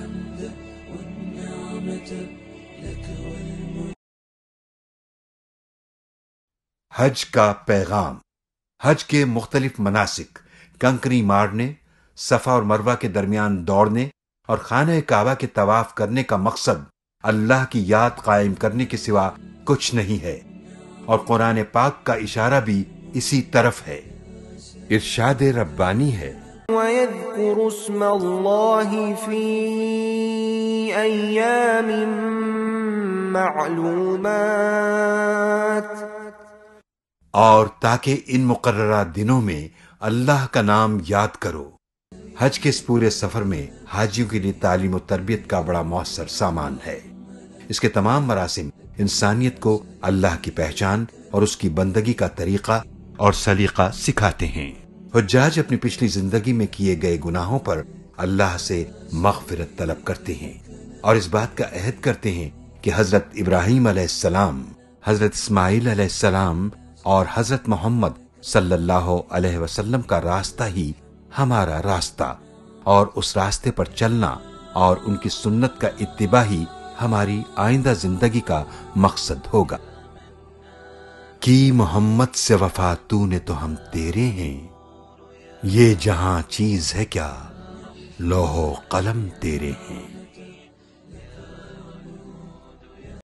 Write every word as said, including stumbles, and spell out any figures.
حج کا پیغام۔ حج کے مختلف مناسک، کنکری مارنے، صفا اور مروہ کے درمیان دوڑنے اور خانہ کعبہ کے طواف کرنے کا مقصد اللہ کی یاد قائم کرنے کے سوا کچھ نہیں ہے، اور قرآن پاک کا اشارہ بھی اسی طرف ہے۔ ارشاد ربانی ہے، وَيَذْكُرُ اسْمَ اللَّهِ فِي أَيَّامٍ مَّعْلُومَاتٍ، اور تاکہ ان مقررہ دنوں میں اللہ کا نام یاد کرو۔ حج کے اس پورے سفر میں حاجیوں کے لیے تعلیم و تربیت کا بڑا مؤثر سامان ہے۔ اس کے تمام مراسم انسانیت کو اللہ کی پہچان اور اس کی بندگی کا طریقہ اور سلیقہ سکھاتے ہیں۔ حجاج اپنی پچھلی زندگی میں کیے گئے گناہوں پر اللہ سے مغفرت طلب کرتے ہیں اور اس بات کا عہد کرتے ہیں کہ حضرت ابراہیم علیہ السلام، حضرت اسماعیل علیہ السلام اور حضرت محمد صلی اللہ علیہ وسلم کا راستہ ہی ہمارا راستہ، اور اس راستے پر چلنا اور ان کی سنت کا اتباع ہی ہماری آئندہ زندگی کا مقصد ہوگا۔ کی محمد سے وفا تو نے تو ہم تیرے ہیں، یہ جہاں چیز ہے کیا لوح و قلم تیرے ہیں۔